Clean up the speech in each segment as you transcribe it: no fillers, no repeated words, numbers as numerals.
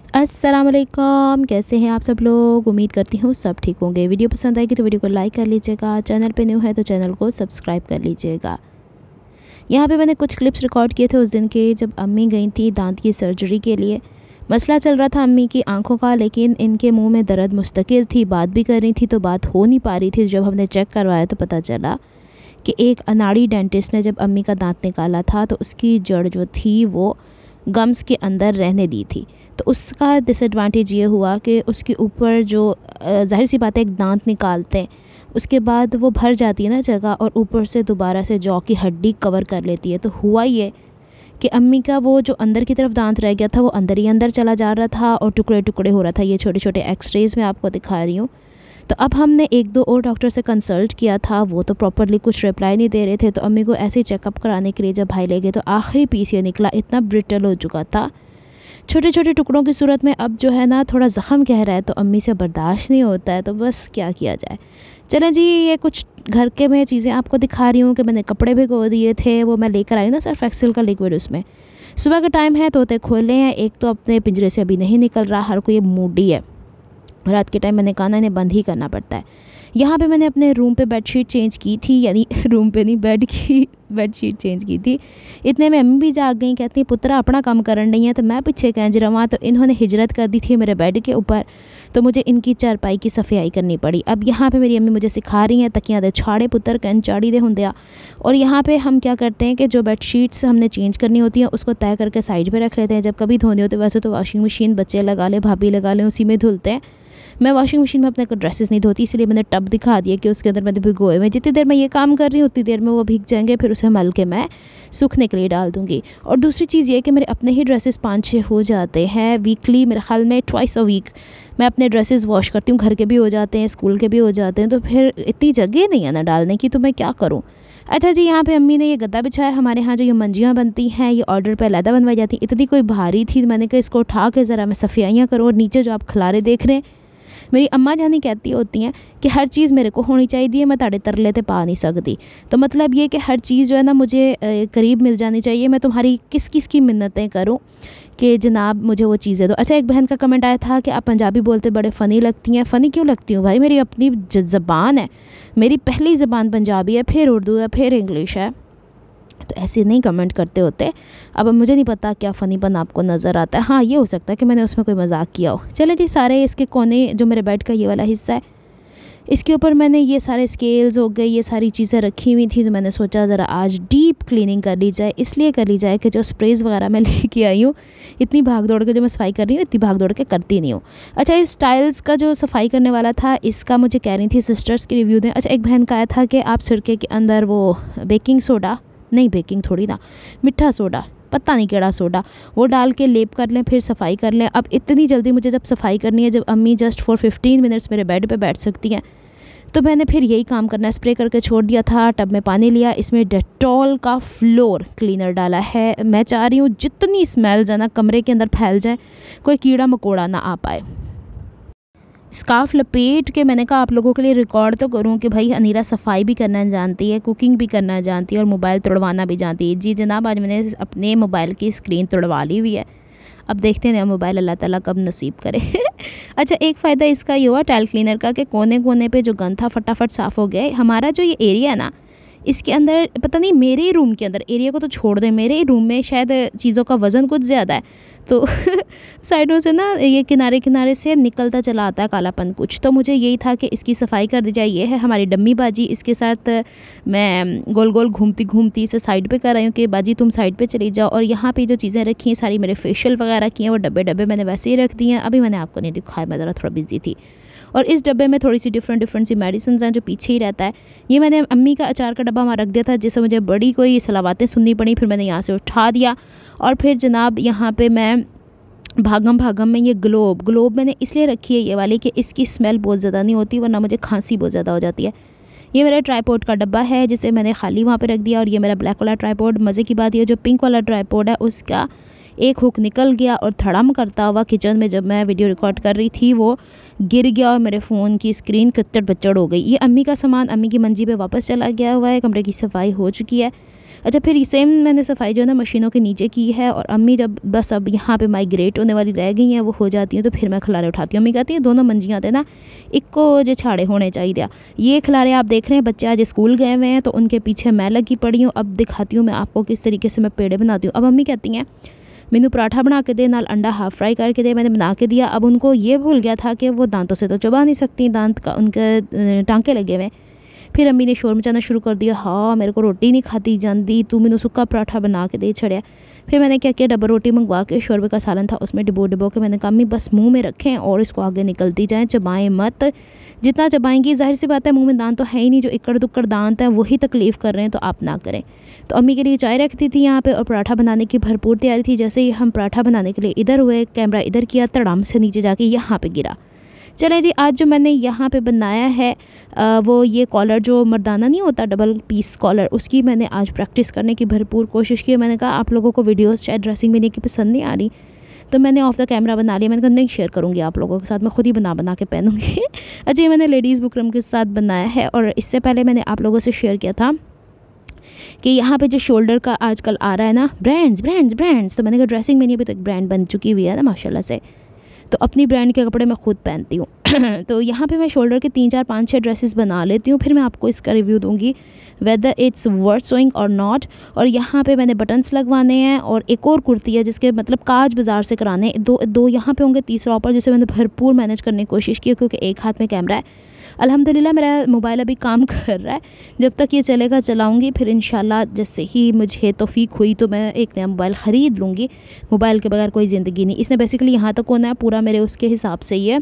अस्सलाम वालेकुम, कैसे हैं आप सब लोग। उम्मीद करती हूँ सब ठीक होंगे। वीडियो पसंद आएगी तो वीडियो को लाइक कर लीजिएगा। चैनल पे न्यू है तो चैनल को सब्सक्राइब कर लीजिएगा। यहाँ पे मैंने कुछ क्लिप्स रिकॉर्ड किए थे उस दिन के, जब अम्मी गई थी दांत की सर्जरी के लिए। मसला चल रहा था अम्मी की आंखों का, लेकिन इनके मुंह में दर्द मुस्तकिल थी। बात भी कर रही थी तो बात हो नहीं पा रही थी। जब हमने चेक करवाया तो पता चला कि एक अनाड़ी डेंटिस्ट ने जब अम्मी का दांत निकाला था तो उसकी जड़ जो थी वो गम्स के अंदर रहने दी थी। तो उसका डिसएडवांटेज ये हुआ कि उसके ऊपर जो ज़ाहिर सी बात है एक दांत निकालते हैं उसके बाद वो भर जाती है ना जगह, और ऊपर से दोबारा से जौ की हड्डी कवर कर लेती है। तो हुआ ये कि अम्मी का वो जो अंदर की तरफ दांत रह गया था वो अंदर ही अंदर चला जा रहा था और टुकड़े टुकड़े हो रहा था। ये छोटे छोटे एक्सरेज में आपको दिखा रही हूँ। तो अब हमने एक दो और डॉक्टर से कंसल्ट किया था, वो तो प्रॉपरली कुछ रिप्लाई नहीं दे रहे थे। तो अम्मी को ऐसे ही चेकअप कराने के लिए जब भाई ले गए तो आखिरी पीस ये निकला, इतना ब्रिटल हो चुका था छोटे छोटे टुकड़ों की सूरत में। अब जो है ना थोड़ा ज़ख़म कह रहा है तो अम्मी से बर्दाश्त नहीं होता है। तो बस क्या किया जाए। चलें जी, ये कुछ घर के मैं चीज़ें आपको दिखा रही हूँ कि मैंने कपड़े भिगो दिए थे, वो मैं लेकर आई ना सर्फ एक्सेल का लिक्विड। उसमें सुबह का टाइम है, तोते खोले हैं। एक तो अपने पिंजरे से अभी नहीं निकल रहा, हर कोई मूडी है। रात के टाइम मैंने कहा ना इन्हें बंद ही करना पड़ता है। यहाँ पे मैंने अपने रूम पे बेडशीट चेंज की थी, यानी रूम पे नहीं बेड की बेडशीट चेंज की थी। इतने में अम्मी भी जाग गई, कहती पुत्रा अपना काम करन नहीं है तो मैं पीछे कैंज रवा। तो इन्होंने हिजरत कर दी थी मेरे बेड के ऊपर, तो मुझे इनकी चारपाई की सफाई करनी पड़ी। अब यहाँ पे मेरी अम्मी मुझे सिखा रही हैं तकियां दे छाड़े पुत्र कैन चाड़ी दे होंदे आ। और यहाँ पे हम क्या करते हैं कि जो बेडशीट्स हमने चेंज करनी होती हैं उसको तय करके साइड पर रख लेते हैं। जब कभी धोने होते वैसे तो वॉशिंग मशीन बच्चे लगा लें, भाभी लगा लें, उसी में धुलते हैं। मैं वॉशिंग मशीन में अपने को ड्रेसेस नहीं धोती, इसलिए मैंने टब दिखा दिया कि उसके अंदर मैंने भिगोए हुए। जितनी देर मैं ये काम कर रही हूँ उतनी देर में वो भीग जाएंगे, फिर उसे मल के मैं सूखने के लिए डाल दूँगी। और दूसरी चीज़ ये कि मेरे अपने ही ड्रेसेस 5-6 हो जाते हैं वीकली, मेरे ख्याल में ट्वाइस अ वीक मैं अपने ड्रेसेस वॉश करती हूँ। घर के भी हो जाते हैं, स्कूल के भी हो जाते हैं, तो फिर इतनी जगह नहीं है ना डालने की, तो मैं क्या करूँ। अच्छा जी, यहाँ पे अम्मी ने ये गद्दा बिछाया। हमारे यहाँ जो ये मंजियाँ बनती हैं ये ऑर्डर पे अलहदा बनवाई जाती हैं। इतनी कोई भारी थी, मैंने कहा इसको उठा के ज़रा मैं सफाइयाँ करूँ। और नीचे जो आप खलारे देख रहे हैं, मेरी अम्मा जानी कहती होती हैं कि हर चीज़ मेरे को होनी चाहिए, मैं ताड़े तरले ते पा नहीं सकती। तो मतलब ये कि हर चीज़ जो है ना मुझे करीब मिल जानी चाहिए। मैं तुम्हारी किस किस की मिन्नतें करूँ कि जनाब मुझे वो चीज़ें दो। अच्छा, एक बहन का कमेंट आया था कि आप पंजाबी बोलते बड़े फ़नी लगती हैं। फ़नी क्यों लगती हूँ भाई, मेरी अपनी ज़बान है, मेरी पहली ज़बान पंजाबी है, फिर उर्दू है, फिर इंग्लिश है। तो ऐसे नहीं कमेंट करते होते। अब मुझे नहीं पता क्या फ़नीपन आपको नज़र आता है। हाँ, ये हो सकता है कि मैंने उसमें कोई मजाक किया हो। चले जी, सारे इसके कोने जो मेरे बेड का ये वाला हिस्सा है, इसके ऊपर मैंने ये सारे स्केल्स हो गए, ये सारी चीज़ें रखी हुई थी। तो मैंने सोचा ज़रा आज डीप क्लीनिंग कर ली जाए। इसलिए कर ली जाए कि जो स्प्रेज़ वगैरह मैं लेके आई हूँ, इतनी भाग दौड़ के जो मैं सफाई कर रही हूँ इतनी भाग दौड़ के करती नहीं हूँ। अच्छा, इस टाइल्स का जो सफाई करने वाला था इसका मुझे कह रही थी सिस्टर्स की रिव्यू दें। अच्छा, एक बहन का आया था कि आप सिरके के अंदर वो बेकिंग सोडा, नहीं बेकिंग थोड़ी ना, मिठा सोडा, पता नहीं केड़ा सोडा, वो डाल के लेप कर लें फिर सफाई कर लें। अब इतनी जल्दी मुझे जब सफाई करनी है, जब अम्मी जस्ट फॉर 15 मिनट्स मेरे बेड पे बैठ सकती हैं, तो मैंने फिर यही काम करना है। स्प्रे करके छोड़ दिया था, टब में पानी लिया, इसमें डेटॉल का फ्लोर क्लीनर डाला है। मैं चाह रही हूँ जितनी स्मेल है ना कमरे के अंदर फैल जाए, कोई कीड़ा मकोड़ा ना आ पाए। स्कार्फ लपेट के मैंने कहा आप लोगों के लिए रिकॉर्ड तो करूं कि भाई अनीरा सफाई भी करना जानती है, कुकिंग भी करना जानती है और मोबाइल तोड़वाना भी जानती है। जी जनाब, आज मैंने अपने मोबाइल की स्क्रीन तोड़वा ली हुई है। अब देखते हैं मोबाइल अल्लाह ताला कब नसीब करे। अच्छा, एक फ़ायदा इसका ये हुआ टाइल क्लीनर का कि कोने कोने पे जो गंद था फटाफट साफ़ हो गया। हमारा जो ये एरिया है ना, इसके अंदर पता नहीं, मेरे ही रूम के अंदर, एरिया को तो छोड़ दें, मेरे ही रूम में शायद चीज़ों का वज़न कुछ ज़्यादा है, तो साइडों से ना ये किनारे किनारे से निकलता चला आता है कालापन कुछ। तो मुझे यही था कि इसकी सफाई कर दी जाए। ये है हमारी डम्मी बाजी, इसके साथ मैं गोल गोल घूमती घूमती इसे साइड पे कर रही हूँ कि बाजी तुम साइड पे चली जाओ। और यहाँ पे जो चीज़ें रखी हैं सारी मेरे फेशियल वगैरह की हैं, वो डब्बे डब्बे मैंने वैसे ही रख दिए हैं। अभी मैंने आपको नहीं दिखाया, मैं ज़रा थोड़ा बिजी थी। और इस डब्बे में थोड़ी सी डिफरेंट सी मेडिसिन हैं जो पीछे ही रहता है। ये मैंने अम्मी का अचार का डब्बा वहाँ रख दिया था, जिससे मुझे बड़ी कोई सलावातें सुननी पड़ी। फिर मैंने यहाँ से उठा दिया और फिर जनाब यहाँ पे मैं भागम में ये ग्लोब मैंने इसलिए रखी है ये वाली कि इसकी स्मेल बहुत ज़्यादा नहीं होती, वरना मुझे खांसी बहुत ज़्यादा हो जाती है। ये मेरा ट्राईपोड का डब्बा है जिसे मैंने खाली वहाँ पे रख दिया। और ये मेरा ब्लैक वाला ट्राईपोड, मज़े की बात ये जो पिंक वाला ट्राईपोड है उसका एक हुक निकल गया और धड़म करता हुआ किचन में जब मैं वीडियो रिकॉर्ड कर रही थी वो गिर गया और मेरे फ़ोन की स्क्रीन कच्चड़ बच्चड़ हो गई। ये अम्मी का सामान अम्मी की मंजी पे वापस चला गया हुआ है, कमरे की सफाई हो चुकी है। अच्छा, फिर सेम मैंने सफाई जो है ना मशीनों के नीचे की है, और अम्मी जब बस अब यहाँ पे माइग्रेट होने वाली रह गई हैं, वो हो जाती हैं, तो फिर मैं खलारे उठाती हूँ। अम्मी कहती है दोनों मंजियाँ थे ना इक्को जो छाड़े होने चाहिए। ये खलारे आप देख रहे हैं, बच्चे आज स्कूल गए हुए हैं तो उनके पीछे मैं लगी पड़ी हूँ। अब दिखाती हूँ मैं आपको किस तरीके से मैं पेड़े बनाती हूँ। अब अम्मी कहती हैं मैनू पराठा बना के दे, नाल अंडा हाफ फ्राई करके दे। मैंने बना के दिया। अब उनको ये भूल गया था कि वो दांतों से तो चबा नहीं सकती, दांत का उनके टांके लगे हुए। फिर अम्मी ने शोर मचाना शुरू कर दिया, हाँ मेरे को रोटी नहीं खाती जाती, तू मैनू सुक्का पराठा बना के दे छड़िया। फिर मैंने क्या किया, डब्बा रोटी मंगवा के शोरबे का सालन था उसमें डिबो के मैंने कहा अम्मी बस मुँह में रखें और इसको आगे निकलती जाएँ, चबाएँ मत। जितना चबाएंगी जाहिर सी बात है मुंह में दांत तो है ही नहीं, जो इक्कड़ दुक्कड़ दांत हैं वही तकलीफ़ कर रहे हैं, तो आप ना करें। तो अम्मी के लिए चाय रखती थी यहाँ पे और पराठा बनाने की भरपूर तैयारी थी। जैसे ही हम पराठा बनाने के लिए इधर हुए, कैमरा इधर किया, तड़ाम से नीचे जाके यहाँ पे गिरा। चलें जी, आज जो मैंने यहाँ पे बनाया है वो ये कॉलर जो मर्दाना नहीं होता डबल पीस कॉलर, उसकी मैंने आज प्रैक्टिस करने की भरपूर कोशिश की। मैंने कहा आप लोगों को वीडियोस शायद ड्रेसिंग में की पसंद नहीं आ रही, तो मैंने ऑफ द कैमरा बना लिया। मैंने कहा नहीं शेयर करूँगी आप लोगों के साथ, मैं खुद ही बना के पहनूँगी। अच्छा, ये मैंने लेडीज़ बुकरम के साथ बनाया है, और इससे पहले मैंने आप लोगों से शेयर किया था कि यहाँ पे जो शोल्डर का आजकल आ रहा है ना ब्रांड्स, तो मैंने कहा ड्रेसिंग में नहीं, अभी तो एक ब्रांड बन चुकी हुई है ना माशाल्लाह से, तो अपनी ब्रांड के कपड़े मैं खुद पहनती हूँ। तो यहाँ पे मैं शोल्डर के 3 4 5 6 ड्रेसेस बना लेती हूँ, फिर मैं आपको इसका रिव्यू दूँगी वेदर इट्स वर्थ सोइंग और नॉट। और यहाँ पे मैंने बटन्स लगवाने हैं, और एक और कुर्ती है जिसके मतलब काज बाज़ार से कराने, दो यहाँ पे होंगे, तीसरा ऊपर, जिसे मैंने भरपूर मैनेज करने की कोशिश की क्योंकि एक हाथ में कैमरा है। अल्हम्दुलिल्लाह मेरा मोबाइल अभी काम कर रहा है, जब तक ये चलेगा चलाऊंगी, फिर इंशाल्लाह जैसे ही मुझे तौफीक हुई तो मैं एक नया मोबाइल ख़रीद लूँगी। मोबाइल के बगैर कोई ज़िंदगी नहीं। इसने बेसिकली यहाँ तक होना है पूरा मेरे उसके हिसाब से ही है।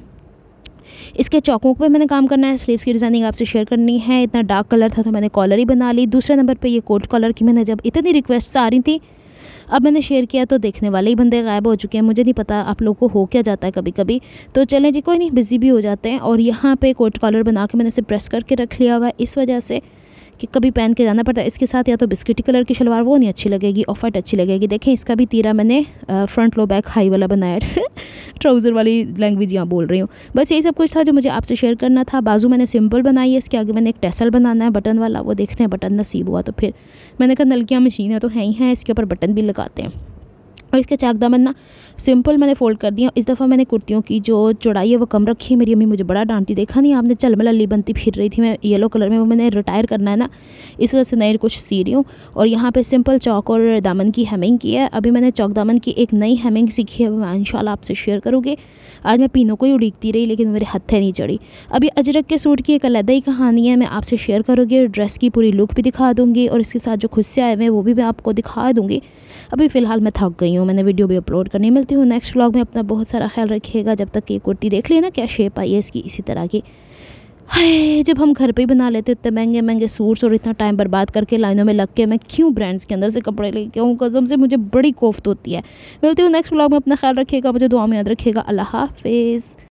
इसके चौकों पे मैंने काम करना है, स्लीव्स की डिज़ाइनिंग आपसे शेयर करनी है। इतना डार्क कलर था तो मैंने कॉलर ही बना ली। दूसरे नंबर पे ये कोट कॉलर की मैंने जब इतनी रिक्वेस्ट आ रही थी, अब मैंने शेयर किया तो देखने वाले ही बंदे गायब हो चुके हैं। मुझे नहीं पता आप लोगों को हो क्या जाता है कभी कभी, तो चलें जी कोई नहीं, बिज़ी भी हो जाते हैं। और यहाँ पे कोट कॉलर बना के मैंने इसे प्रेस करके रख लिया हुआ है, इस वजह से कि कभी पहन के जाना पड़ता है। इसके साथ या तो बिस्किटी कलर की शलवार, वो नहीं अच्छी लगेगी, ऑफ वाइट अच्छी लगेगी। देखें इसका भी तीरा मैंने फ्रंट लो बैक हाई वाला बनाया है। ट्राउज़र वाली लैंग्वेज यहाँ बोल रही हूँ। बस यही सब कुछ था जो मुझे आपसे शेयर करना था। बाजू मैंने सिंपल बनाई है, इसके आगे मैंने एक टेसल बनाना है बटन वाला, वो देखते हैं बटन नसीब हुआ तो फिर मैंने कहा नलकियाँ मशीन है तो है ही हैं, इसके ऊपर बटन भी लगाते हैं। और इसके चाक दामन ना सिंपल मैंने फ़ोल्ड कर दिया। इस दफ़ा मैंने कुर्तियों की जो चौड़ाई है वो कम रखी है। मेरी अम्मी मुझे बड़ा डांटती, देखा नहीं आपने चलमलल्ली बनती फिर रही थी मैं येलो कलर में, वो मैंने रिटायर करना है ना, इस वजह से नए कुछ सी रही हूँ। और यहाँ पे सिंपल चौक और दामन की हेमिंग की है। अभी मैंने चौक दामन की एक नई हेमिंग सीखी है, मैं इंशाल्लाह आपसे शेयर करूँगी। आज मैं पीनों को ही उड़ीकती रही लेकिन मेरे हत्थे नहीं चढ़ी। अभी अजरक के सूट की एक अलग ही कहानी है, मैं आपसे शेयर करूँगी। ड्रेस की पूरी लुक भी दिखा दूँगी और इसके साथ जो खुद से आए हुए हैं वो भी मैं आपको दिखा दूँगी। अभी फ़िलहाल मैं थक गई हूँ, मैंने वीडियो भी अपलोड करनी। मिलती हूँ नेक्स्ट व्लॉग में। अपना बहुत सारा ख्याल रखिएगा। जब तक ये कुर्ती देख ली ना क्या शेप आई है इसकी, इसी तरह की। हाय, जब हम घर पे ही बना लेते इतने महंगे महंगे सूट्स और इतना टाइम बर्बाद करके लाइनों में लग के मैं क्यों ब्रांड्स के अंदर से कपड़े लेके आऊँ, कसम से मुझे बड़ी कोफ्त होती है। मिलती हूँ नेक्स्ट व्लॉग में। अपना ख्याल रखिएगा, मुझे दुआ में याद रखिएगा। अल्लाह हाफिज़।